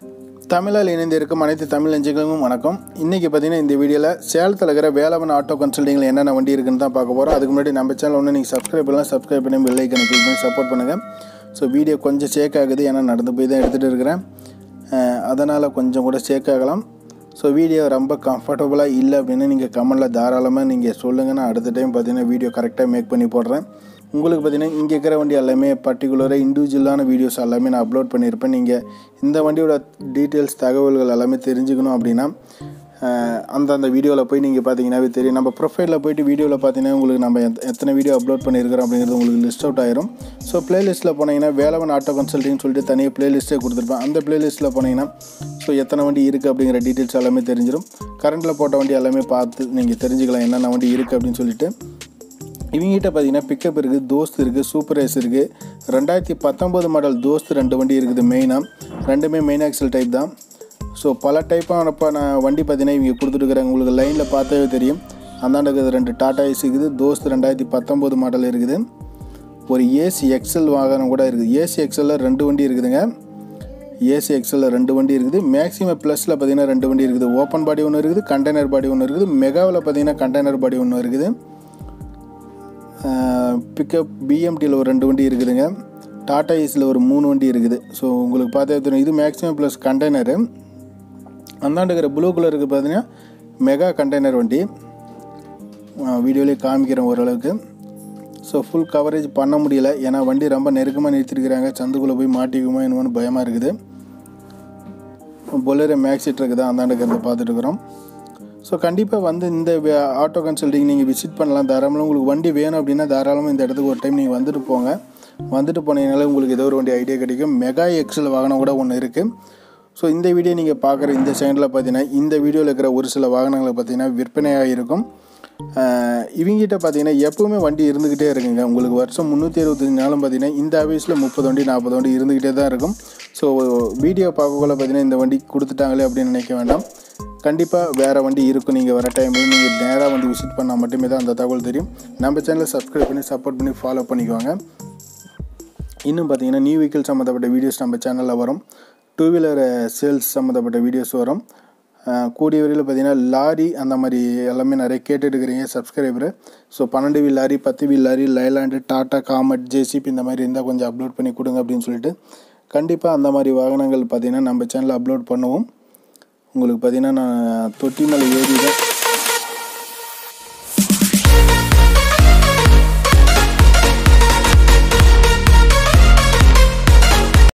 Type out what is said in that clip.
தமிழில் இணைந்திருக்கும் அனைத்து தமிழ் நெஞ்சங்களுக்கும் வணக்கம். இன்றைக்கி பார்த்தீங்கன்னா இந்த வீடியோவில் சேலத்தில் இருக்கிற வேலவன் ஆட்டோ கன்சல்டிங்கில் என்னென்ன வண்டி இருக்குன்னு தான் பார்க்க போகிறோம். அதுக்கு முன்னாடி நம்ம சேனல் ஒன்று நீங்கள் சப்ஸ்கிரைப் பண்ணி பெல் ஐக்கனை கிளிக் பண்ணி சப்போர்ட் பண்ணுங்கள். ஸோ வீடியோ கொஞ்சம் ஷேக் ஆகுது, ஏன்னா நடந்து போய் தான் எடுத்துகிட்டு இருக்கிறேன், அதனால் கொஞ்சம் கூட ஷேக் ஆகலாம். ஸோ வீடியோ ரொம்ப கம்ஃபர்டபுளாக இல்லை அப்படின்னு நீங்கள் கமெண்டில் தாராளமாக நீங்கள் சொல்லுங்கள். நான் அடுத்த டைம் பார்த்தீங்கன்னா வீடியோ கரெக்டாக மேக் பண்ணி போடுறேன். உங்களுக்கு பார்த்தீங்கன்னா இங்கே இருக்கிற வண்டி எல்லாமே பர்டிகுலராக இண்டிவிஜுவலான வீடியோஸ் எல்லாமே நான் அப்லோட் பண்ணியிருப்பேன். நீங்கள் இந்த வண்டியோட டீட்டெயில்ஸ் தகவல்கள் எல்லாமே தெரிஞ்சுக்கணும் அப்படின்னா அந்த வீடியோவில் போய் நீங்கள் பார்த்தீங்கன்னாவே தெரியும். நம்ம ப்ரொஃபைலில் போய்ட்டு வீடியோவில் பார்த்தீங்கன்னா உங்களுக்கு நம்ம எத்தனை வீடியோ அப்லோட் பண்ணியிருக்கிறோம் அப்படிங்கிறது உங்களுக்கு லிஸ்ட் அவுட் ஆயிரும். ஸோ ப்ளேலிஸ்ட்டில் போனீங்கன்னா வேலவன் ஆட்டோ கன்சல்டிங்னு சொல்லிட்டு தனியாக ப்ளேலிஸ்ட்டே கொடுத்துருப்பேன். அந்த ப்ளேலிஸ்ட்டில் போனீங்கன்னா ஸோ எத்தனை வண்டி இருக்குது அப்படிங்கிற டீட்டெயில்ஸ் எல்லாமே தெரிஞ்சிடும். கரண்ட்டில் போட்ட வண்டி எல்லாமே பார்த்து நீங்கள் தெரிஞ்சுக்கலாம் என்னென்ன வண்டி இருக்குது அப்படின்னு சொல்லிட்டு. இவங்ககிட்ட பார்த்தீங்கன்னா பிக்கப் இருக்குது, தோஸ்த் இருக்குது, சூப்பர் ரேஸ் இருக்குது. 2019 மாடல் தோஸ்த் 2 வண்டி இருக்குது. மெயினாக ரெண்டுமே மெயின் ஆக்சல் டைப் தான். ஸோ பல டைப்பான வண்டி பார்த்தீங்கன்னா இவங்க கொடுத்துருக்குறாங்க. உங்களுக்கு லைனில் பார்த்தாவே தெரியும். அந்தாண்ட இருக்கிறது 2 டாடா ஏசி இருக்குது. தோஸ்த் 2019 மாடல் இருக்குது. ஒரு ஏசி எக்ஸல் வாகனம் கூட இருக்குது. ஏசி எக்ஸலில் 2 வண்டி இருக்குதுங்க. ஏசி எக்ஸலில் 2 வண்டி இருக்குது. மேக்ஸிமம் ப்ளஸில் பார்த்தீங்கன்னா 2 வண்டி இருக்குது. ஓப்பன் பாடி ஒன்று இருக்குது, கண்டெய்னர் பாடி ஒன்று இருக்குது. மெகாவில் பார்த்தீங்கன்னா கண்டெய்னர் பாடி ஒன்று இருக்குது. பிக்கப் பிஎம்டியில் ஒரு 2 வண்டி இருக்குதுங்க. டாடா ஏசியில் ஒரு 3 வண்டி இருக்குது. ஸோ உங்களுக்கு பார்த்தா தெரியும், இது மேக்ஸிமம் ப்ளஸ் கண்டெய்னரு. அந்தாண்டு இருக்கிற ப்ளூ கலருக்கு பார்த்தீங்கன்னா மெகா கண்டெய்னர் வண்டி. வீடியோலேயே காமிக்கிறேன் ஓரளவுக்கு. ஸோ ஃபுல் கவரேஜ் பண்ண முடியல, ஏன்னா வண்டி ரொம்ப நெருக்கமாக நிறுத்திருக்கிறாங்க. சந்துக்குள்ளே போய் மாட்டிக்குமா என்னமோன்னு பயமாக இருக்குது. பொலேரோ மேக்ஸி ட்ரக் தான் அந்தாண்டு இருக்கிறத பார்த்துட்டு இருக்கிறோம். ஸோ கண்டிப்பாக வந்து இந்த ஆட்டோ கன்சல்டிங் நீங்கள் விசிட் பண்ணலாம். தாராளமாக உங்களுக்கு வண்டி வேணும் அப்படின்னா தாராளமாக இந்த இடத்துக்கு ஒரு டைம் நீங்கள் வந்துட்டு போங்க. வந்துட்டு போனீங்கனாலே உங்களுக்கு ஏதோ ஒரு வண்டி ஐடியா கிடைக்கும். மெகா எக்ஸல் வாகனம் கூட ஒன்று இருக்குது. ஸோ இந்த வீடியோ நீங்கள் பார்க்குற இந்த செகண்டில் பார்த்தீங்கன்னா இந்த வீடியோவில் இருக்கிற ஒரு சில வாகனங்களை பார்த்தீங்கன்னா விற்பனையாக இருக்கும். இவங்ககிட்ட பார்த்தீங்கன்னா எப்போவுமே வண்டி இருந்துக்கிட்டே இருக்குங்க. உங்களுக்கு வருஷம் 365 நாளும் பார்த்தீங்கன்னா இந்த ஆஃபீஸில் 30 வண்டி 40 வண்டி இருந்துக்கிட்டே தான் இருக்கும். ஸோ வீடியோ பார்க்கக்குள்ள பார்த்தீங்கன்னா இந்த வண்டி கொடுத்துட்டாங்களே அப்படின்னு நினைக்க வேண்டாம். கண்டிப்பாக வேறு வண்டி இருக்கும். நீங்கள் வர டைமில் நீங்கள் நேராக வந்து விசிட் பண்ணால் மட்டுமே தான் அந்த தகவல் தெரியும். நம்ம சேனலை சப்ஸ்கிரைப் பண்ணி சப்போர்ட் பண்ணி ஃபாலோ பண்ணிக்குவாங்க. இன்னும் பார்த்தீங்கன்னா நியூ வெஹிக்கிள் சம்மந்தப்பட்ட வீடியோஸ் நம்ம சேனலில் வரும். 2 வீலர் சேல்ஸ் சம்மந்தப்பட்ட வீடியோஸ் வரும். கூடிய வரையில் பார்த்தீங்கன்னா லாரி அந்த மாதிரி எல்லாமே நிறைய கேட்டுட்டு இருக்கிறீங்க subscriber. So 12 wheel lorry, 10 wheel lorry, Leyland, Tata comet, JCB இந்த மாதிரி இருந்தால் கொஞ்சம் அப்லோட் பண்ணி கொடுங்க அப்படின்னு சொல்லிட்டு கண்டிப்பாக அந்த மாதிரி வாகனங்கள் பார்த்தீங்கன்னா நம்ம சேனலில் அப்லோட் பண்ணுவோம். உங்களுக்கு பார்த்தீங்கன்னா நான் தொட்டிமலை ஏறி தான்